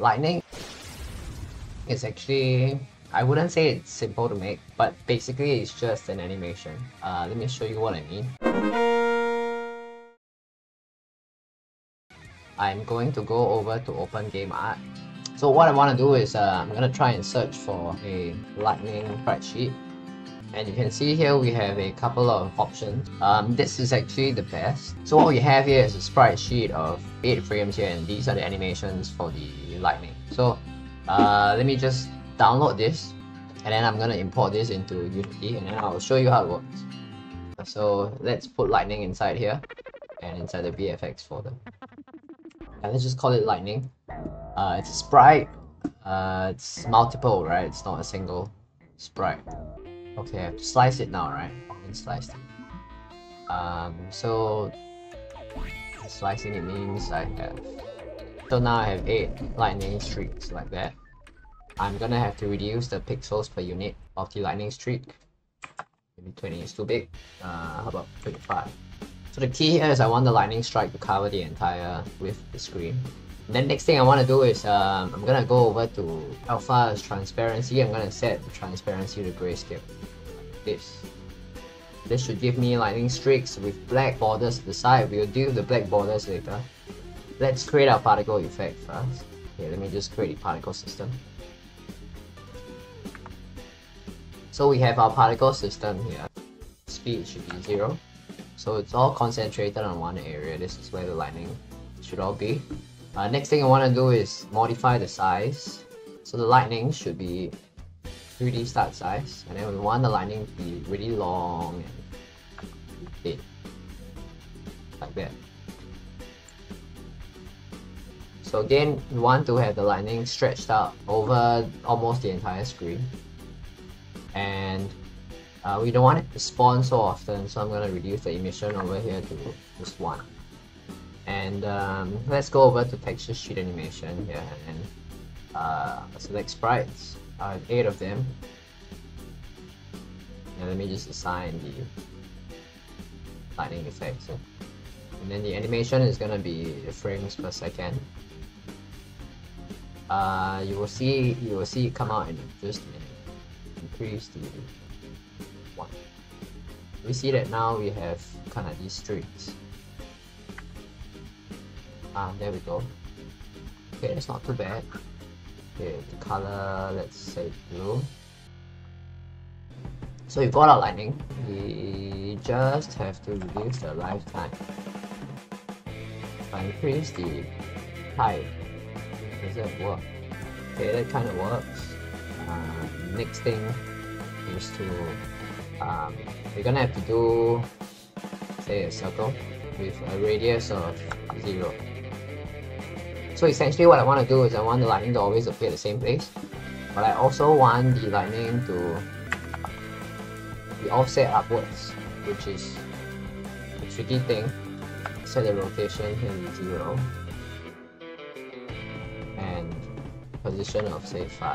lightning is actually, I wouldn't say it's simple to make, but basically it's just an animation. Let me show you what I mean. I'm going to go over to Open Game Art. So what I want to do is I'm going to try and search for a lightning sprite sheet. And you can see here we have a couple of options. This is actually the best. So what we have here is a sprite sheet of 8 frames here, and these are the animations for the lightning. So let me just download this, and then I'm going to import this into Unity, and then I'll show you how it works. So let's put lightning inside here, and inside the VFX folder. And let's just call it lightning. It's a sprite. It's multiple, right? It's not a single sprite. Okay, I have to slice it now, right? And slice it. So slicing it means I have. So now I have 8 lightning streaks like that. I'm gonna have to reduce the pixels per unit of the lightning streak. Maybe 20 is too big. How about 25? So the key here is I want the lightning strike to cover the entire width of the screen. Then next thing I want to do is I'm gonna go over to alpha as transparency. I'm gonna set the transparency to grayscale. Like this should give me lightning streaks with black borders to the side. We'll deal with the black borders later. Let's create our particle effect first. Okay, let me just create a particle system. So we have our particle system here. Speed should be 0. So it's all concentrated on one area. This is where the lightning should all be. Next thing I want to do is modify the size. So the lightning should be 3D start size, and then we want the lightning to be really long and big, like that. So again, we want to have the lightning stretched out over almost the entire screen, and we don't want it to spawn so often, so I'm going to reduce the emission over here to just 1. And let's go over to texture sheet animation here, and select sprites. 8 of them. And let me just assign the lightning effects. And then the animation is gonna be frames per second. You will see it come out in just a minute. Increase the 1. We see that now we have kind of these streaks. There we go. Okay, that's not too bad. Okay, the color, let's say blue. So we've got our lightning. We just have to reduce the lifetime. If I increase the height, does that work? Okay, that kind of works. Next thing is to we're gonna have to do, say, a circle with a radius of 0. So essentially what I want to do is I want the lightning to always appear at the same place, but I also want the lightning to be offset upwards, which is a tricky thing. Set the rotation here to 0 and position of, say, 5.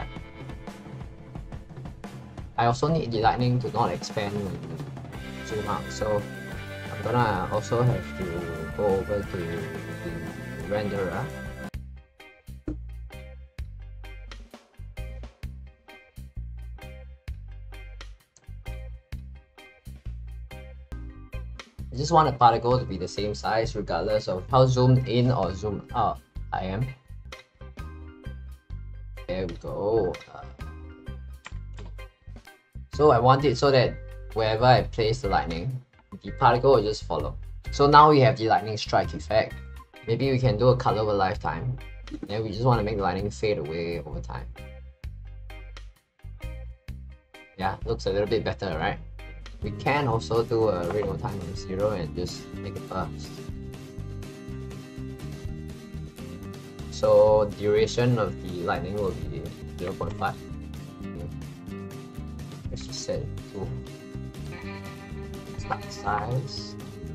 I also need the lightning to not expand when you zoom out, so I'm gonna also have to go over to the renderer. I just want a particle to be the same size regardless of how zoomed in or zoomed out I am. There we go. So I want it so that wherever I place the lightning, the particle will just follow. So now we have the lightning strike effect. Maybe we can do a color over lifetime. And we just want to make the lightning fade away over time. Yeah, looks a little bit better, right? We can also do a rate of time of 0 and just make it burst. So duration of the lightning will be 0.5. Let's just set it to start size.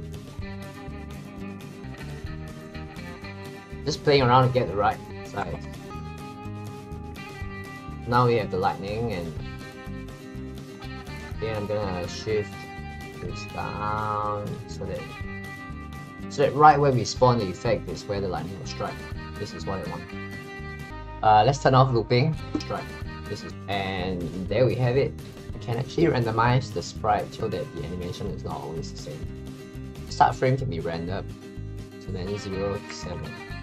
Just playing around to get the right size. Now we have the lightning, and then I'm gonna shift this down so that right where we spawn the effect is where the lightning will strike. This is what I want. Let's turn off looping. Right. And there we have it. You can actually randomize the sprite so that the animation is not always the same. Start frame can be rendered. So then 0 to 7.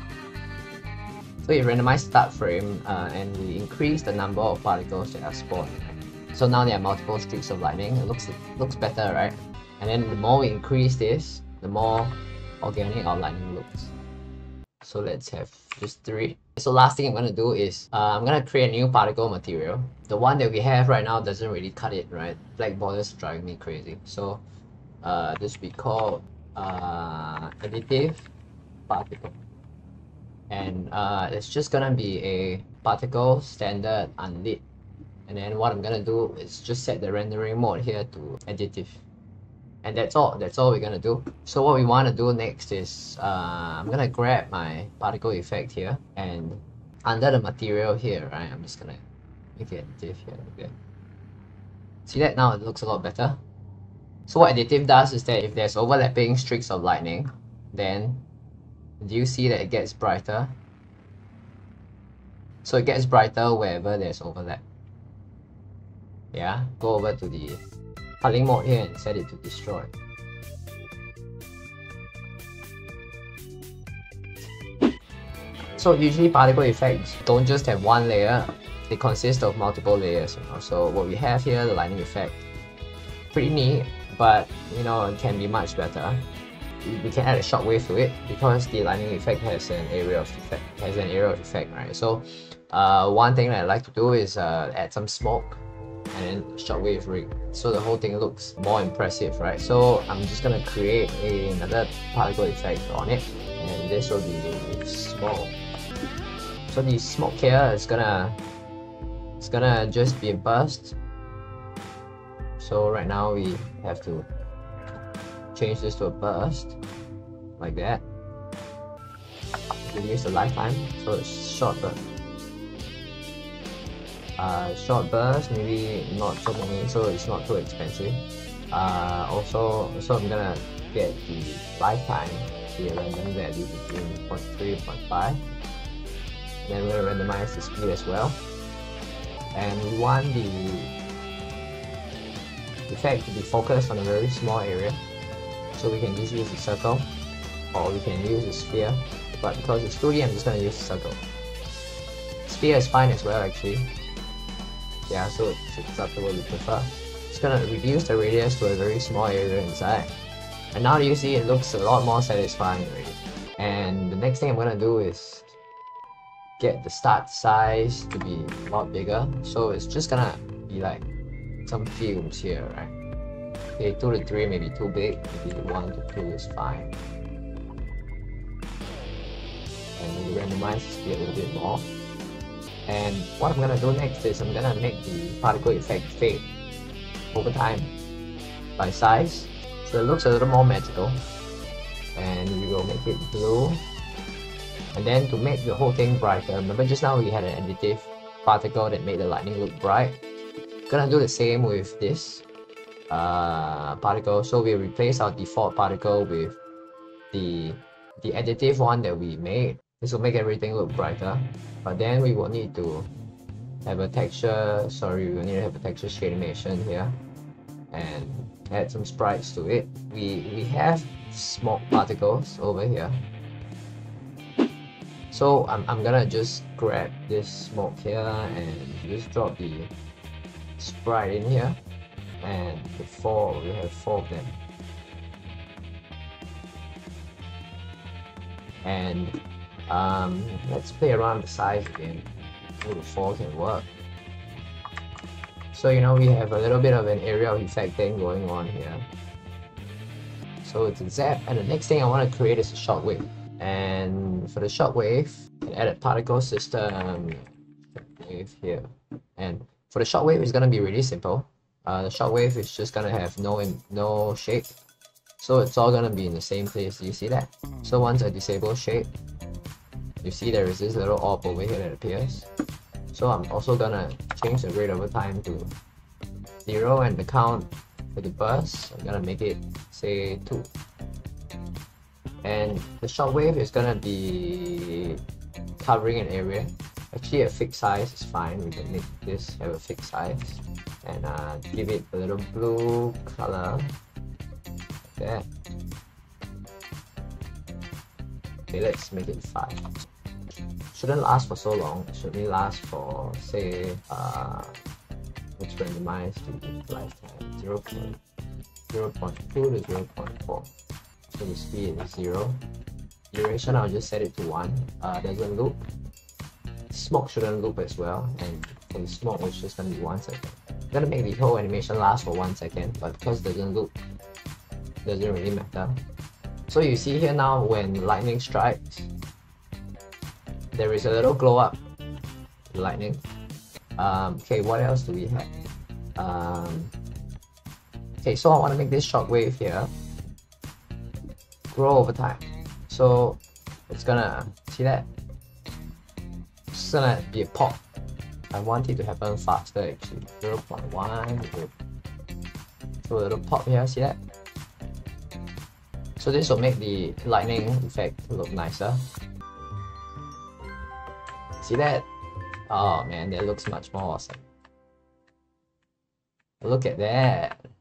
So we randomize start frame and we increase the number of particles that are spawned. So now there are multiple streaks of lightning. It looks better, right? And then the more we increase this, the more organic our lightning looks. So let's have just 3. So last thing I'm going to do is I'm going to create a new particle material. The one that we have right now doesn't really cut it, right? Black borders driving me crazy. So this will be called additive particle. And it's just going to be a particle standard unlit. And then what I'm going to do is just set the rendering mode here to additive. And that's all we're gonna do. So what we want to do next is I'm gonna grab my particle effect here, and under the material here, right, I'm just gonna make it additive here. Okay, see that? Now it looks a lot better. So what additive does is that if there's overlapping streaks of lightning, then do you see that it gets brighter? So it gets brighter wherever there's overlap. Yeah, go over to the culling mode here and set it to destroy. So usually particle effects don't just have one layer, they consist of multiple layers, you know. So what we have here, the lightning effect, pretty neat, but you know, it can be much better. We can add a shockwave to it because the lightning effect has an area of effect, right? So one thing that I like to do is add some smoke and then shockwave rig, so the whole thing looks more impressive, right? So I'm just gonna create another particle effect on it, and this will be smoke. So the smoke here is gonna just be a burst. So right now we have to change this to a burst like that. Reduce the lifetime, so it's short burst. Short burst, maybe not so many, so it's not too expensive. So I'm gonna get the lifetime, the random value between 0.3 and 0.5. Then we're gonna randomize the speed as well. And we want the effect to be focused on a very small area. So we can just use a circle, or we can use a sphere. But because it's 2D, I'm just gonna use a circle. Sphere is fine as well, actually. Yeah, so it's up to what you prefer. It's gonna reduce the radius to a very small area inside. And now you see it looks a lot more satisfying already. And the next thing I'm gonna do is get the start size to be a lot bigger. So it's just gonna be like some fumes here, right? Okay, 2 to 3 may be too big, maybe 1 to 2 is fine. And we randomize the speed a little bit more. And what I'm gonna do next is I'm gonna make the particle effect fade over time by size, so it looks a little more magical. And we will make it blue. And then to make the whole thing brighter, remember just now we had an additive particle that made the lightning look bright. Gonna do the same with this particle. So we replace our default particle with the additive one that we made. This will make everything look brighter. But then we will need to have a texture, we will need to have a texture shade animation here and add some sprites to it. We have smoke particles over here. So I'm gonna just grab this smoke here and just drop the sprite in here, and we have 4 of them. And let's play around the size again. 2 to 4 can work. So you know, we have a little bit of an area of effect thing going on here. So it's a zap, and the next thing I want to create is a shockwave. And for the shockwave, I can add a particle system wave here. And for the shockwave, it's gonna be really simple. The shockwave is just gonna have no shape. So it's all gonna be in the same place. Do you see that? So once I disable shape, you see there is this little orb over here that appears. So I'm also gonna change the rate over time to 0, and the count for the burst, I'm gonna make it say 2. And the shockwave is gonna be covering an area. Actually, a fixed size is fine. We can make this have a fixed size and give it a little blue color like that. Okay, let's make it 5. Shouldn't last for so long. It should only last for, say, let's randomize to lifetime 0.2 to 0.4. So the speed is 0. Duration, I'll just set it to 1. Doesn't loop. Smoke shouldn't loop as well, and for the smoke it's just gonna be 1 second. I'm gonna make the whole animation last for 1 second, but because it doesn't loop, doesn't really matter. So you see here now, when lightning strikes, there is a little glow up, lightning. Okay, what else do we have? Okay, so I want to make this shockwave here grow over time. So it's gonna, see that? It's gonna be a pop. I want it to happen faster actually. 0.1, so a little pop here, see that? So this will make the lightning effect look nicer. See that? Oh man, that looks much more awesome. Look at that.